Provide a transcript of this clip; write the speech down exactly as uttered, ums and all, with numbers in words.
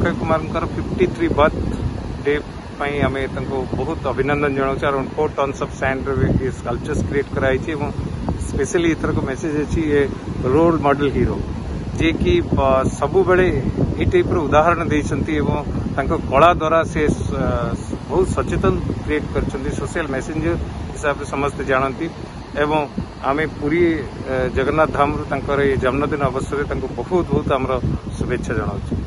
Akshay Kumar fifty three birthday आम बहुत अभिनंदन जनाऊँ। Around four tons of sand sculptures create कराई स्पेशली इथर को मेसेज अच्छी ये रोल मॉडल हीरो जे कि सबु बेले ये टाइप उदाहरण देइछंती एवं कला द्वारा से बहुत सचेतन क्रिएट कर सोशल मैसेंजर हिसाब से समस्त जानती एवं आमे पूरी जगन्नाथ धाम रु जन्मदिन अवसर बहुत बहुत आमर शुभेच्छा जनाऊँ।